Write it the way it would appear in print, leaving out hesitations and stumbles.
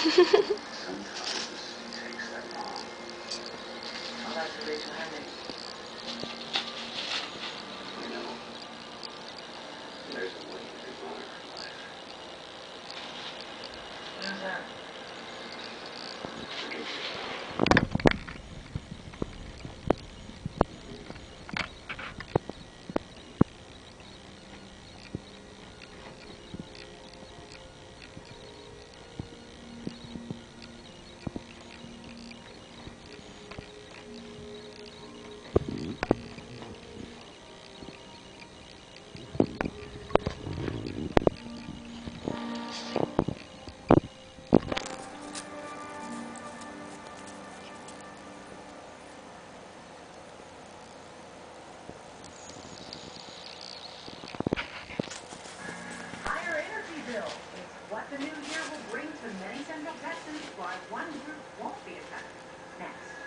takes that long. I'll have to Rachel Henry. You know, there's a way to honor her life. What is that? Forgive yourself. Bill is what the new year will bring to many Central Texans, why one group won't be affected. Next.